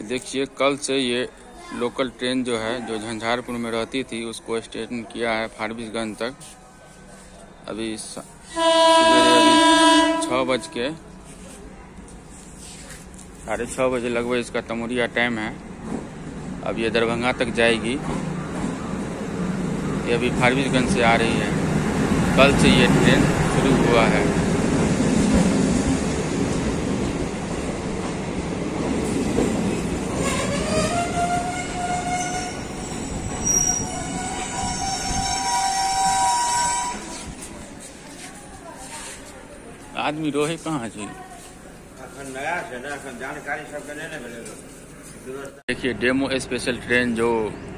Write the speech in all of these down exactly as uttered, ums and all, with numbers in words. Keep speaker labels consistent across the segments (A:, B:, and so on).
A: देखिए कल से ये लोकल ट्रेन जो है जो झंझारपुर में रहती थी उसको स्टेशन किया है फारबिसगंज तक। अभी सवेरे अभी छः बज के साढ़े छः बजे लगभग इसका तमोरिया टाइम है। अब ये दरभंगा तक जाएगी। ये अभी फारबिसगंज से आ रही है। कल से ये ट्रेन शुरू हुआ है। आदमी रोहे कहाँ जी? देखिए डेमो स्पेशल ट्रेन जो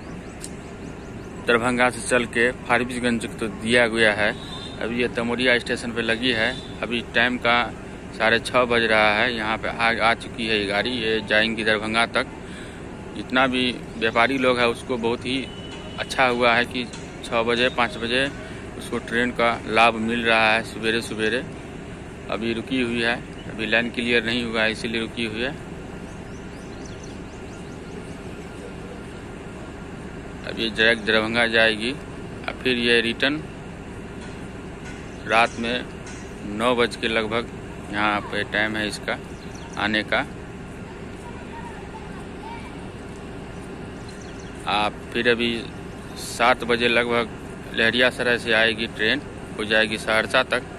A: दरभंगा से चल के फारबिसगंज तो दिया गया है। अभी ये तमोरिया स्टेशन पे लगी है। अभी टाइम का साढ़े छः बज रहा है। यहाँ पे आ, आ चुकी है ये गाड़ी। ये जाएंगी दरभंगा तक। जितना भी व्यापारी लोग है उसको बहुत ही अच्छा हुआ है कि छः बजे पाँच बजे उसको ट्रेन का लाभ मिल रहा है सवेरे सवेरे। अभी रुकी हुई है। अभी लाइन क्लियर नहीं हुआ है इसीलिए रुकी हुई है। अभी डायरेक्ट दरभंगा जाएगी और फिर ये रिटर्न रात में नौ बज के लगभग यहाँ पे टाइम है इसका आने का। आप फिर अभी सात बजे लगभग लहरियासराय से आएगी ट्रेन, हो जाएगी सहरसा तक।